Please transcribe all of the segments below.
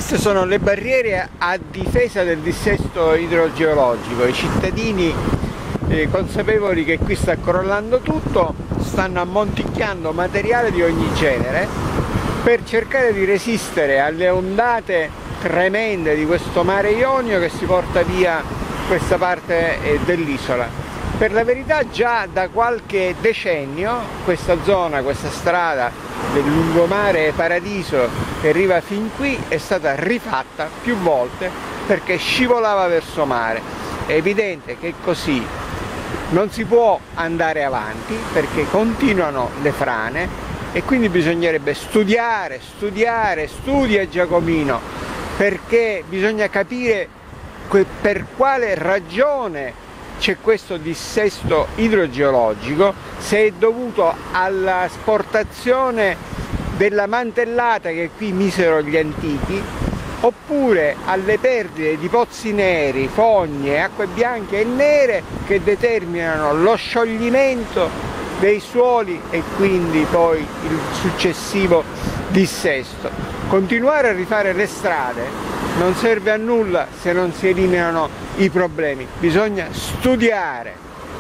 Queste sono le barriere a difesa del dissesto idrogeologico. I cittadini, consapevoli che qui sta crollando tutto, stanno ammonticchiando materiale di ogni genere per cercare di resistere alle ondate tremende di questo mare Ionio che si porta via questa parte dell'isola. Per la verità già da qualche decennio questa zona, questa strada del lungomare Paradiso che arriva fin qui è stata rifatta più volte perché scivolava verso mare. È evidente che così non si può andare avanti perché continuano le frane e quindi bisognerebbe studia Giacomino, perché bisogna capire per quale ragione c'è questo dissesto idrogeologico, se è dovuto alla sportazione della mantellata che qui misero gli antichi, oppure alle perdite di pozzi neri, fogne, acque bianche e nere che determinano lo scioglimento dei suoli e quindi poi il successivo dissesto. Continuare a rifare le strade non serve a nulla se non si eliminano i problemi, bisogna studiare.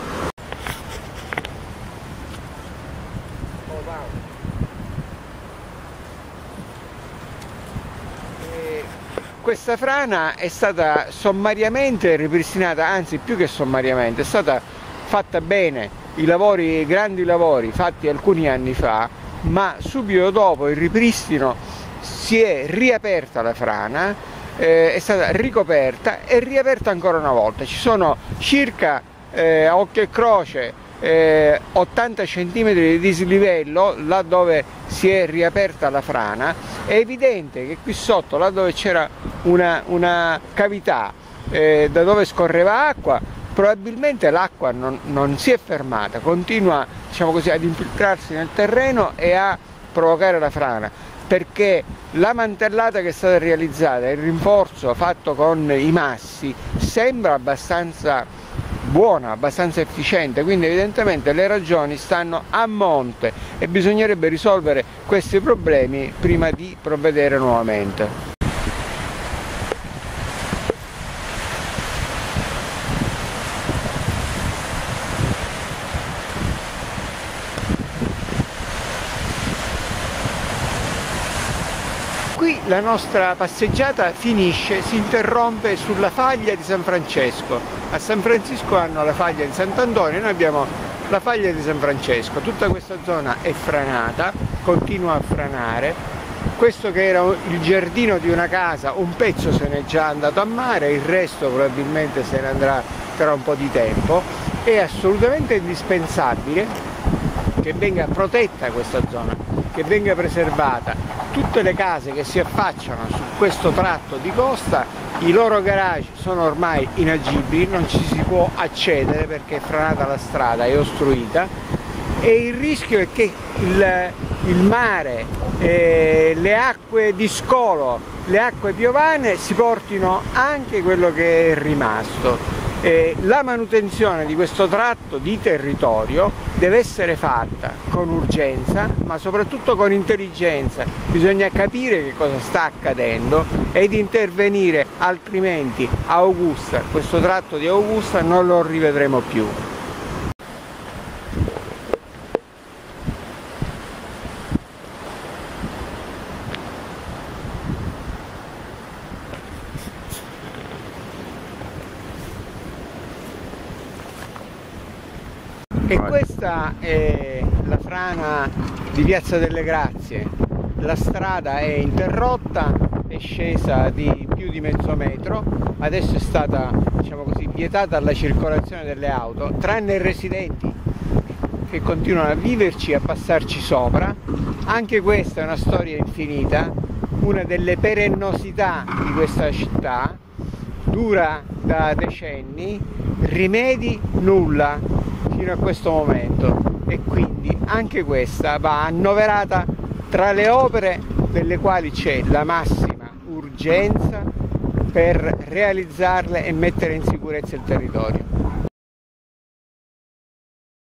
Questa frana è stata sommariamente ripristinata, anzi più che sommariamente, è stata fatta bene, grandi lavori fatti alcuni anni fa, ma subito dopo il ripristino si è riaperta la frana, è stata ricoperta e riaperta ancora una volta. Ci sono circa a occhio e croce 80 cm di dislivello là dove si è riaperta la frana. È evidente che qui sotto, là dove c'era una cavità da dove scorreva acqua, probabilmente l'acqua non si è fermata, continua, diciamo così, ad infiltrarsi nel terreno e a provocare la frana, perché la mantellata che è stata realizzata, il rinforzo fatto con i massi, sembra abbastanza buona, abbastanza efficiente, quindi evidentemente le ragioni stanno a monte e bisognerebbe risolvere questi problemi prima di provvedere nuovamente. Qui la nostra passeggiata finisce, si interrompe sulla faglia di San Francesco. A San Francisco hanno la faglia di Sant'Antonio, noi abbiamo la faglia di San Francesco. Tutta questa zona è franata, continua a franare. Questo che era il giardino di una casa, un pezzo se n'è già andato a mare, il resto probabilmente se ne andrà tra un po' di tempo. È assolutamente indispensabile che venga protetta questa zona, che venga preservata. Tutte le case che si affacciano su questo tratto di costa, i loro garage sono ormai inagibili, non ci si può accedere perché è franata la strada, è ostruita, e il rischio è che il mare, le acque di scolo, le acque piovane si portino anche quello che è rimasto. La manutenzione di questo tratto di territorio deve essere fatta con urgenza, ma soprattutto con intelligenza. Bisogna capire che cosa sta accadendo ed intervenire, altrimenti Augusta, questo tratto di Augusta non lo rivedremo più. E questa è la frana di Piazza delle Grazie. La strada è interrotta, è scesa di più di mezzo metro, adesso è stata, diciamo così, vietata alla circolazione delle auto, tranne i residenti che continuano a viverci e a passarci sopra. Anche questa è una storia infinita, una delle perennosità di questa città, dura da decenni, rimedi nulla fino a questo momento, e quindi anche questa va annoverata tra le opere delle quali c'è la massima urgenza per realizzarle e mettere in sicurezza il territorio.